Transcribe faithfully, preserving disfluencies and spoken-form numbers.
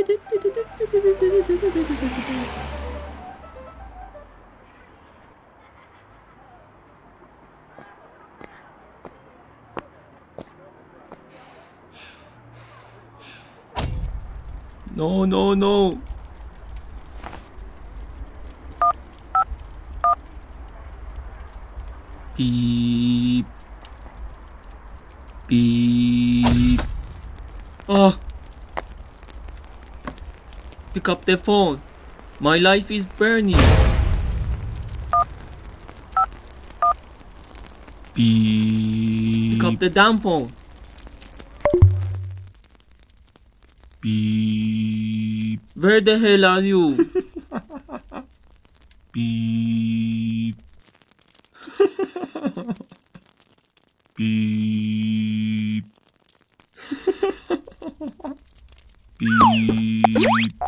No, no, no. Beep. Beep. Ah. Pick up the phone. My life is burning. Beep. Pick up the damn phone. Beep. Where the hell are you? Beep. Beep. Beep.